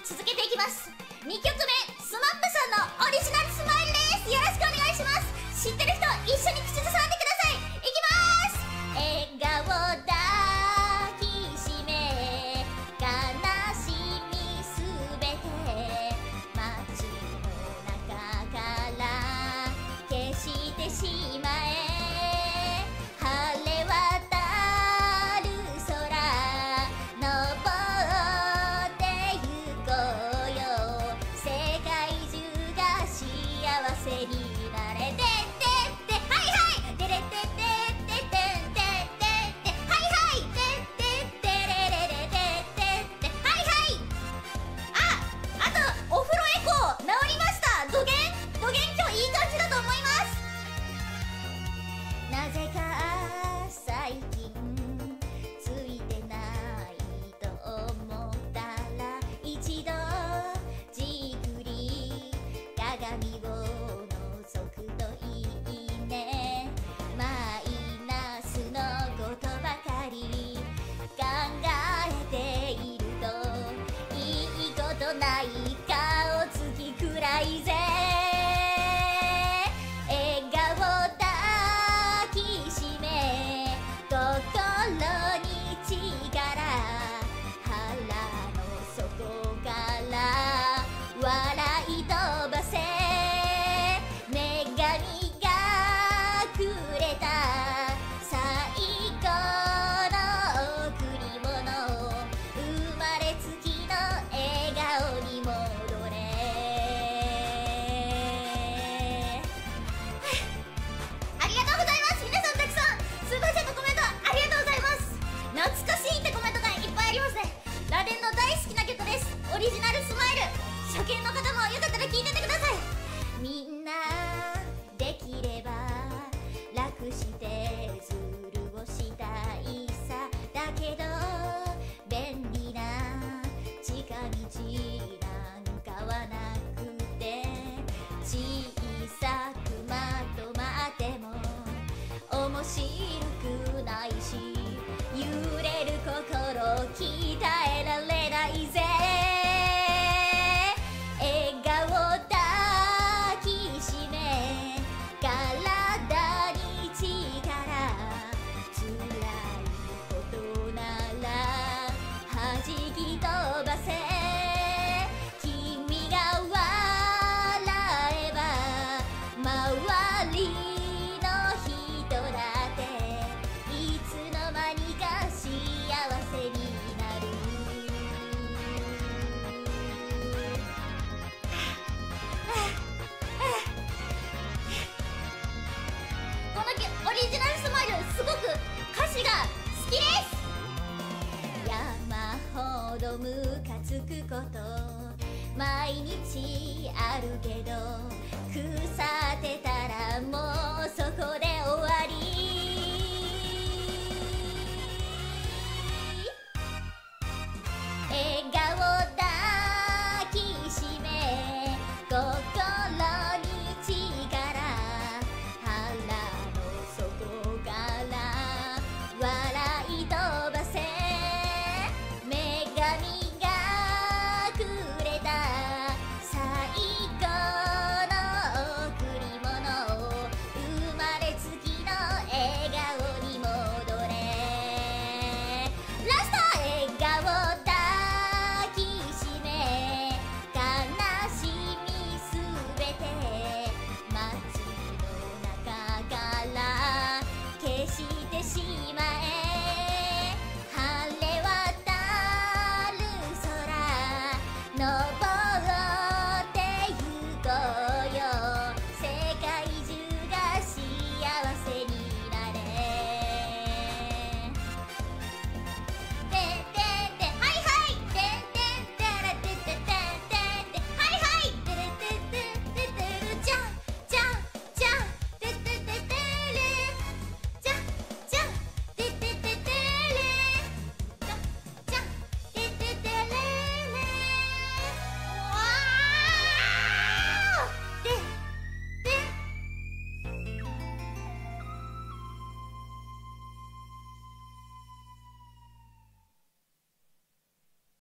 続けていきます。2曲目、スマップさんのオリジナルスマイルです。よろしくお願いします。知ってる人一緒に口ずさんでください。いきます。笑顔抱きしめ悲しみすべて街の中から消してしまえ。晴れ渡る空登ってゆこうよ。世界中が幸せになれてってはいはいてれてってってってってってはいはいてってってれれれてってってはいはい。あとお風呂エコー治りました。どげん今日いい感じだと思います。なぜか最近ついてないと思ったら一度じっくり鏡を覗くといいね。マイナスのことばかり考えているといいことない顔つきくらいぜ。笑顔抱きしめ心に力腹の底から笑い飛ばせ。女神がくれた最高の贈り物。生まれつきの笑顔に戻れ。ありがとうございます。皆さんたくさんスーパーチャットコメントありがとうございます。懐かしいってコメントがいっぱいありますね。ラデンの大好きな曲です。オリジナルスマイル。初見の方もよかったら聴いてってください。みんなできれば楽してズルをしたいさ。だけど便利な近道なんかはなくて小さくまとまっても面白くないし揺れる心鍛えられないぜ。笑顔抱きしめ体に力辛いことなら弾き飛ばせ。君が笑えば周りの人だっていつの間にか幸せになる。このオリジナルスマイルすごく歌詞が好きです。山ほどムカつくこと毎日あるけど腐ってたらもうそこで